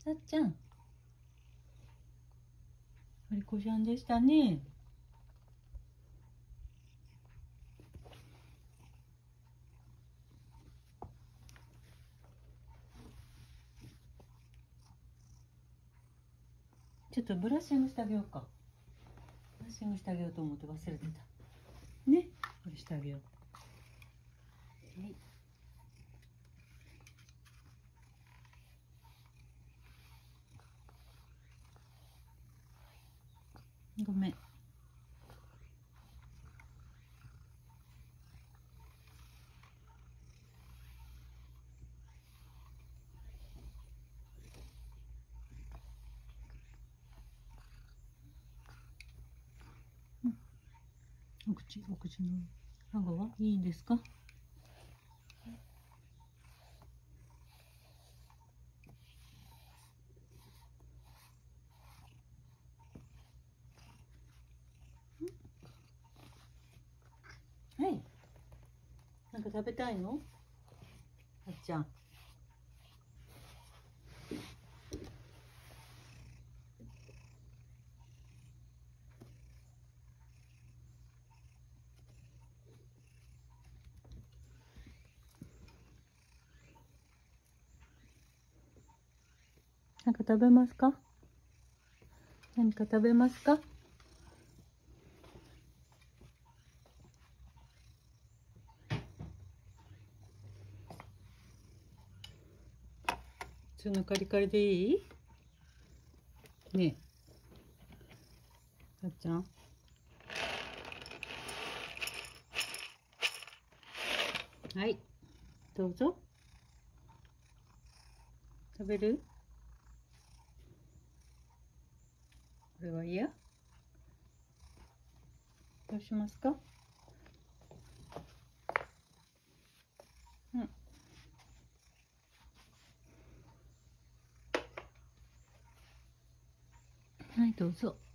さっちゃん、あれこしゃんでしたね。ちょっとブラッシングしてあげようか。ブラッシングしてあげようと思って忘れてた。ね、これしてあげよう。はい。ごめん。お口の顎はいいんですか？はい。なんか食べたいの？あっちゃん。なんか食べますか？何か食べますか？普通のカリカリでいい？ねえ、あっちゃん。はい、どうぞ。食べる？これは嫌？どうしますか？うん。はい、どうぞ。